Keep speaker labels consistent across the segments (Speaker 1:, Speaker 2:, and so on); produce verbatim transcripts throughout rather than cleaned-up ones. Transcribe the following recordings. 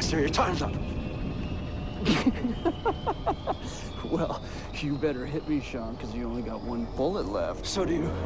Speaker 1: Castor, your time's up.
Speaker 2: Well, you better hit me, Sean, because you only got one bullet left.
Speaker 1: So do you.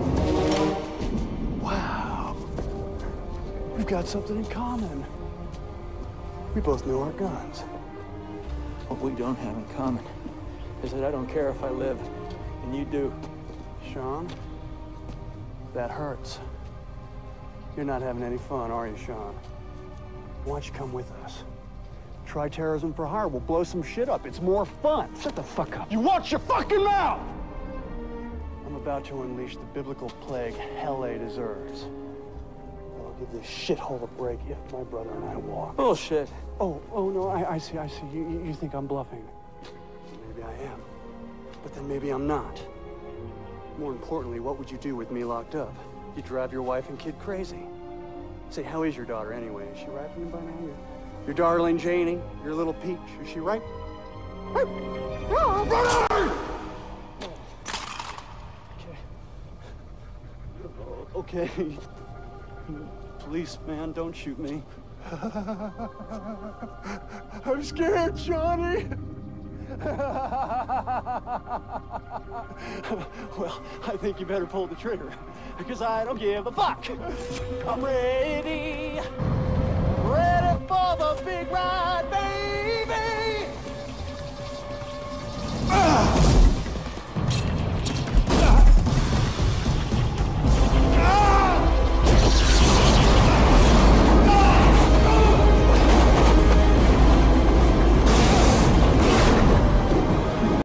Speaker 2: Wow. We've got something in common. We both know our guns.
Speaker 1: What we don't have in common is that I don't care if I live, and you do.
Speaker 2: Sean, that hurts. You're not having any fun, are you, Sean? Why don't you come with us? Try terrorism for hire. We'll blow some shit up. It's more fun. Shut the fuck up. You watch your fucking mouth! I'm about to unleash the biblical plague hell A deserves. I'll give this shithole a break if my brother and I walk.
Speaker 1: Bullshit.
Speaker 2: Oh, oh, no, I, I see, I see. You, you, you think I'm bluffing. Maybe I am. But then maybe I'm not. More importantly, what would you do with me locked up? You drive your wife and kid crazy. Say, how is your daughter anyway? Is she right for you by now? Your, your darling Janie, your little peach, is she right? Okay. Okay. Please, man, don't shoot me. I'm scared, Johnny. Well, I think you better pull the trigger, because I don't give a fuck. I'm ready, ready for the big ride, baby. Ah!